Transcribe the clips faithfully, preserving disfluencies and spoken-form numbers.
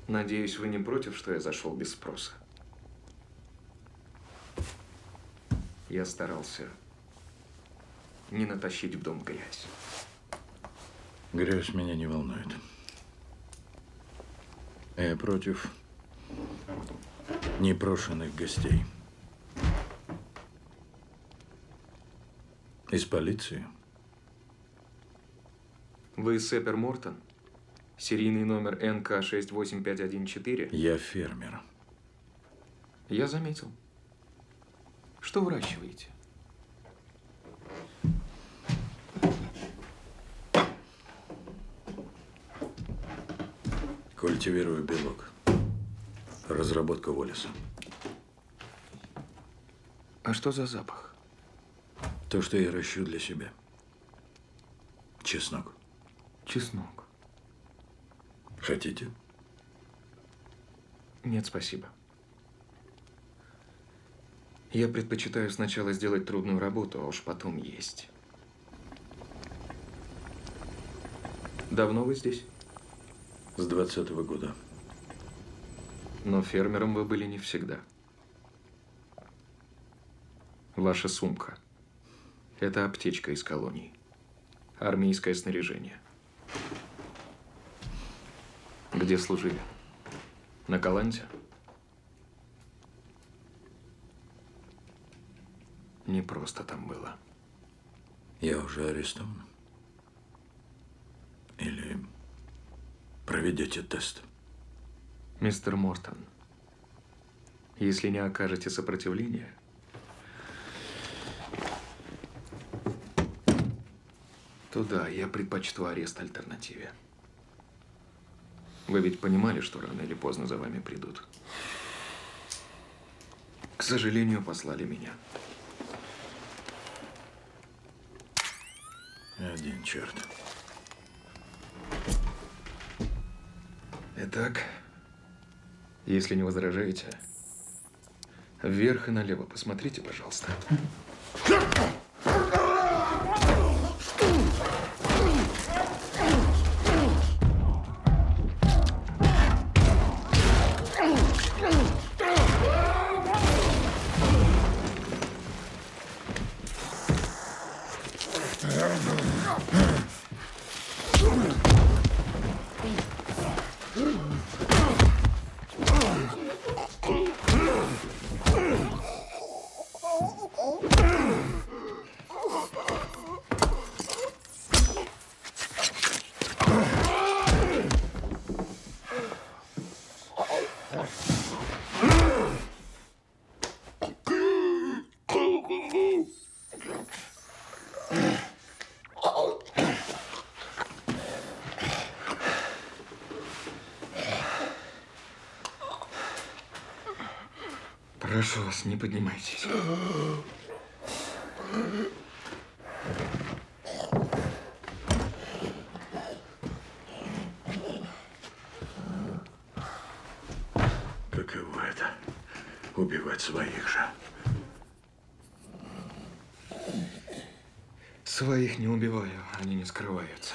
Надеюсь, вы не против, что я зашел без спроса. Я старался не натащить в дом грязь. Грязь меня не волнует. Я против непрошенных гостей. Из полиции? Вы Сэпер Мортон? Серийный номер Н К шесть восемь пять один четыре? Я фермер. Я заметил. Что выращиваете? Культивирую белок. Разработка Уоллеса. А что за запах? То, что я ращу для себя. Чеснок. Чеснок. Хотите? Нет, спасибо. Я предпочитаю сначала сделать трудную работу, а уж потом есть. Давно вы здесь? С двадцатого года. Но фермером вы были не всегда. Ваша сумка. Это аптечка из колоний. Армейское снаряжение. Где служили? На Каланте? Не просто там было. Я уже арестован? Или проведете тест? Мистер Мортон, если не окажете сопротивления, то да, я предпочту арест альтернативе. Вы ведь понимали, что рано или поздно за вами придут. К сожалению, послали меня. Один черт. Итак, если не возражаете, вверх и налево посмотрите, пожалуйста. Прошу вас, не поднимайтесь. Каково это? Убивать своих же. Своих не убиваю, они не скрываются.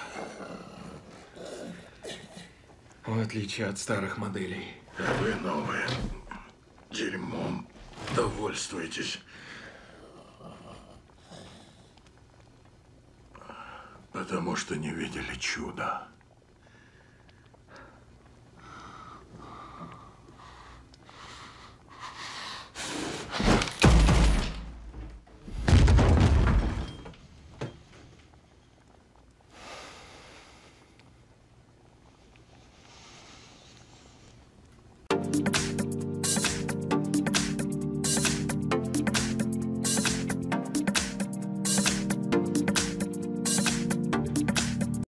В отличие от старых моделей. А вы новые. Дерьмом довольствуетесь. Потому что не видели чуда. Thank you.